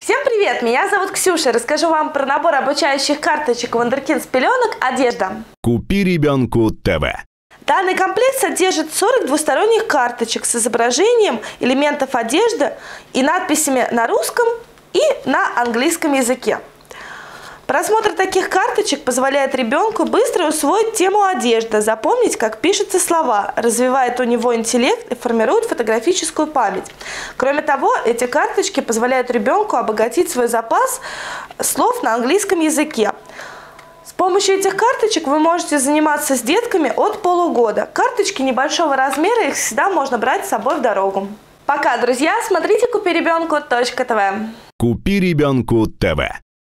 Всем привет! Меня зовут Ксюша. Расскажу вам про набор обучающих карточек Вундеркинд с пеленок «Одежда». Купи ребенку ТВ. Данный комплект содержит 40 двусторонних карточек с изображением элементов одежды и надписями на русском и на английском языке. Просмотр таких карточек позволяет ребенку быстро усвоить тему одежды, запомнить, как пишутся слова, развивает у него интеллект и формирует фотографическую память. Кроме того, эти карточки позволяют ребенку обогатить свой запас слов на английском языке. С помощью этих карточек вы можете заниматься с детками от полугода. Карточки небольшого размера, их всегда можно брать с собой в дорогу. Пока, друзья, смотрите купиребенку.тв. Купи ребенку ТВ.